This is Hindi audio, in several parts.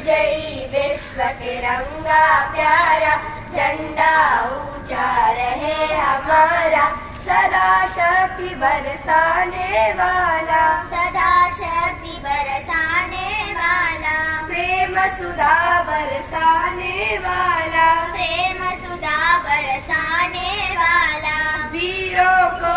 विजयी विश्व तिरंगा प्यारा, झंडा ऊंचा रहे हमारा, सदा शक्ति बरसाने वाला, सदा शक्ति बरसाने वाला, प्रेम सुधा बरसाने वाला, प्रेम सुधा बरसाने वाला, वीरों को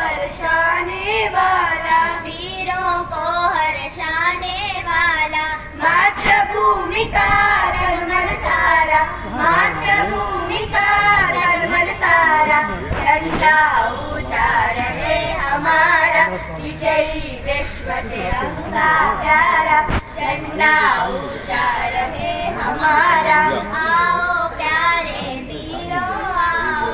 हर्षाने वाला, वीरों को हर्षाने वाला, मातृभूमि का नर्मद सारा, मातृभूमि का नर्मद सारा, झंडा ऊंचा रहे हमारा, विजयी विश्व तिरंगा प्यारा, झंडा ऊंचा रहे हमारा। आओ प्यारे वीरों आओ,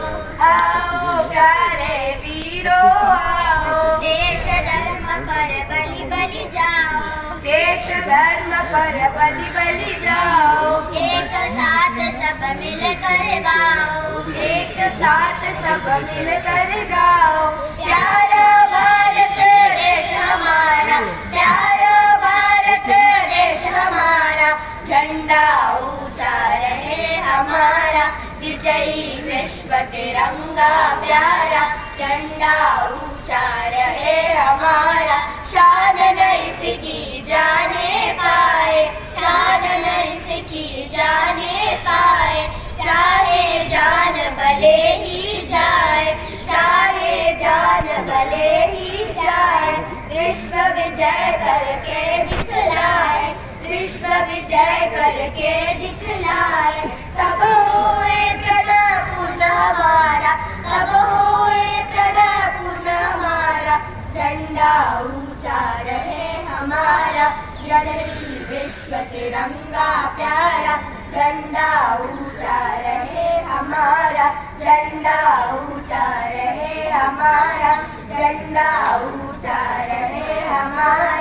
आओ प्यारे वीरों आओ, देश धर्म पर बलि बलि जाओ, देश धर्म पर बलि बलि जाओ, एक साथ सब मिल कर गाओ, एक साथ सब मिल कर गाओ, प्यारा भारत देश हमारा, प्यारा भारत देश हमारा, झंडा ऊंचा रहे हमारा, विजयी विश्व तिरंगा प्यारा, झंडा ऊंचा रहे हमारा, शान नहीं सिकी जाने पाए, शान नहीं सिकी जाने पाए, चाहे जान भले ही जाए, चाहे जान भले ही जाए, विश्व विजय करके दिखलाए, विश्व विजय करके दिखलाए, तब होए प्रणय पूर्ण हमारा, तब होए प्रणय पूर्ण हमारा, झंडा ऊंचा रहे हमारा, विजयी विश्व तिरंगा प्यारा, झंडा ऊंचा रहे हमारा, झंडा ऊंचा रहे हमारा, झंडा ऊंचा रहे हमारा।